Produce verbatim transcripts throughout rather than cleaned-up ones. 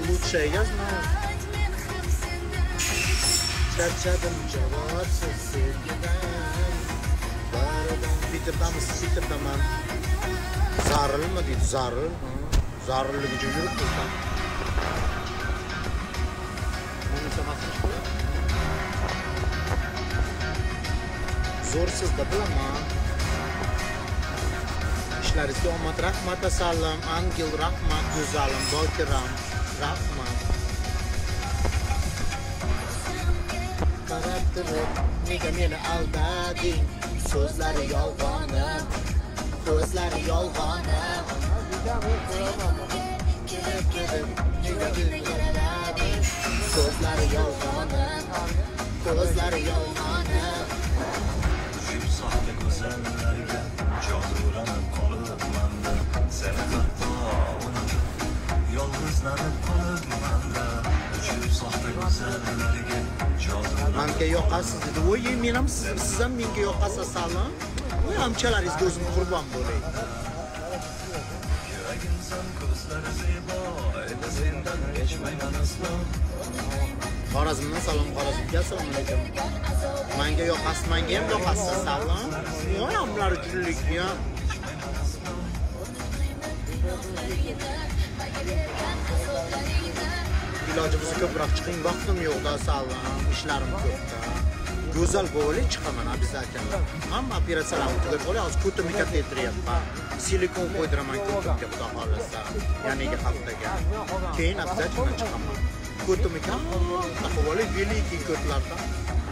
лучшее, я знаю. Charchadim javobsiz sevgidan. Baridan bitiramiz, bitirdaman. Zarrilmi deydi, zaril. Zarrilligicha yurib tursan. Mana chamasini qo'y. Zo'rsizda bilaman. İşlaringizga omad, rahmat, assalom, angel, rahmat, go'zalim, bokiram, rahmat. Qarab turib, nega meni aldading? So'zlari yolg'onim, ko'zlari yolg'onim. Kelib turib, nega meni aldading? So'zlari yolg'onim, ko'zlari yolg'onim. Düşüp sahte güzellerge Çağduranıp kalıp manda Seni hatta unutup Yolg'izlanib qolib manda Düşüp sahte güzellerge Çağduranıp Menga yoqasiz dedi. Voy, men ham siz, siz ham menga yoqasiz, salom. Voy, amchalaringizga o'zim qurbon bo'lay. Yuragimsan ko'zlari zebo Endi sendan kechmayman aslo Xorazmdan salom, Xorazmga assalomu alaykum. Menga yoqasiz, menga ham yoqasiz, salom. Voy, amlar jullik ya. İlojimizni ko'proq chiqing, vaqtim yo'qda, salom, ishlarim ko'pda. Go'zal bo'lib chiqaman обязательно. Hamma operatsiyalarni tugatib olay, hozir ko'timni kattaytiryapman. Silikon qo'ydiraman ko'timga, xudo xolasa. Yangi haftaga. Keyin обязательно chiqaman. Ko'timni katta qilib olay, veliki ko'tlardan.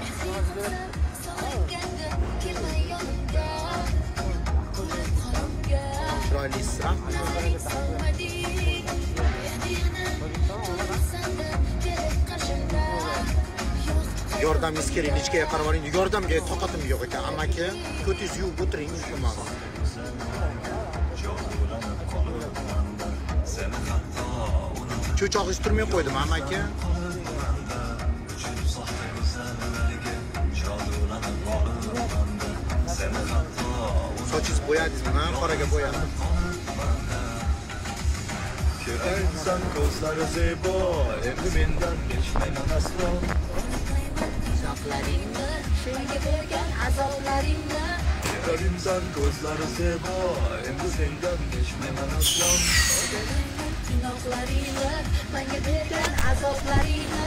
Chiroylisiz, rahmat. Yordamıngiz kerak, ichkiga qarab oling. Yordamga toqatim yo'q ekan, amaki. Ko'tingizni yuvib o'tiring, iltimos. Cho'chog'ingiz turmay qo'ydim, amaki. Sochingiz bo'yadingizmi? Qoraga bo'yadim. Ko'rgan ko'zlari zebo Endi mendan kechmayman aslo Azoblaringni, senga bergan azoblaringni. Ko'rgan ko'zlari zebo Endi sendan kechmayman aslo Gunohlaringni, menga bergan azoblaringni.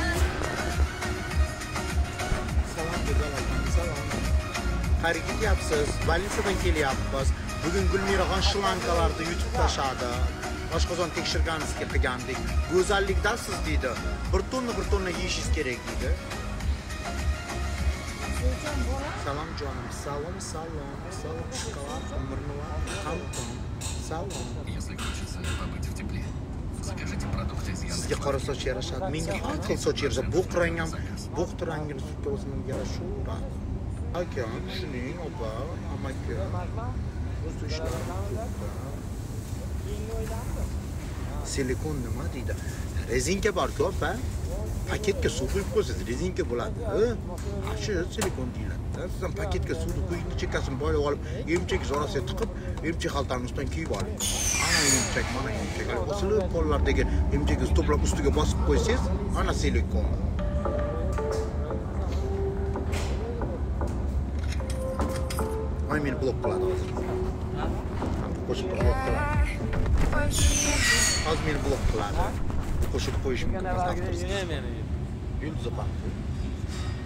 Salom, go'zal, salom. Qayerga ketyapsiz? Valinsadan kelyapmiz. Bugun Gulmiraxon shlankalarni yutib tashladi. Oshqozon tekshirganimizga qilgandik. Go'zallikdasiz deydi. Bir tonna bir tonna yeyishingiz kerak deydi. Salom jonim, salom, salom, salom, shokolad, umrnova, qanton, salom. Если хочется побыть в тепле, закажите продукты из Яндекс. Sizga qora soch yarashadi. Menga har xil soch yarashadi. Bo'q rang ham, bo'q rangini sutga o'zim yarashaveradi. Aka, shuning opa, amaki. O'zi ishlari. Silikon nima deydi? Rezinka bor-ku, opa. Paketga suv quyib qo'ysangiz, rezinka bo'ladi. Ha, shu silikon deyiladi. Siz ham paketga suvni quyib, chekkasini boylab olib, emchak orasiga tiqib, emchak xaltani ustidan kiyib oling. Ana emchak, mana emchak. Osilib qo'llardagi emchakingizni to'plab ustiga bosib qo'ysangiz, ana silikon. Ay, meni blok qiladi hozir. Qo'shib blok qiladi. Hozir meni blok qiladi. Qo'shib qo'yish mumkin emas. Yulduz opa.